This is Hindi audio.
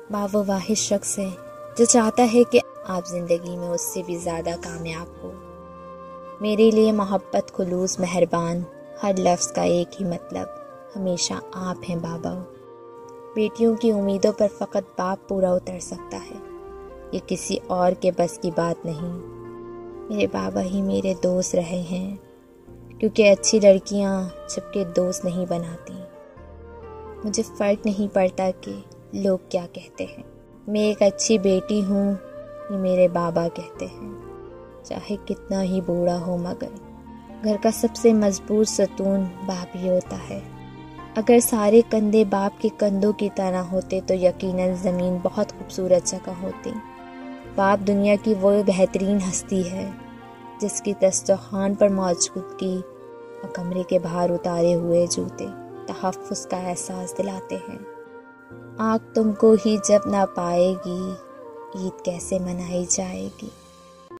बाप वो वाहिद शख्स है जो चाहता है कि आप ज़िंदगी में उससे भी ज़्यादा कामयाब हो। मेरे लिए मोहब्बत, खुलूस, मेहरबान, हर लफ्ज़ का एक ही मतलब, हमेशा आप हैं बाबा। बेटियों की उम्मीदों पर फ़कत बाप पूरा उतर सकता है, ये किसी और के बस की बात नहीं। मेरे बाबा ही मेरे दोस्त रहे हैं, क्योंकि अच्छी लड़कियां सबके दोस्त नहीं बनाती। मुझे फ़र्क नहीं पड़ता कि लोग क्या कहते हैं, मैं एक अच्छी बेटी हूँ, ये मेरे बाबा कहते हैं। चाहे कितना ही बूढ़ा हो, मगर घर का सबसे मजबूत सतून बाप ही होता है। अगर सारे कंधे बाप के कंधों की तरह होते तो यकीनन ज़मीन बहुत खूबसूरत जगह होती। बाप दुनिया की वो बेहतरीन हस्ती है जिसकी दस्तरखान पर मौजूदगी और कमरे के बाहर उतारे हुए जूते तहफ़्फ़ुज़ का एहसास दिलाते हैं। आँख तुमको ही जब ना पाएगी, ईद कैसे मनाई जाएगी।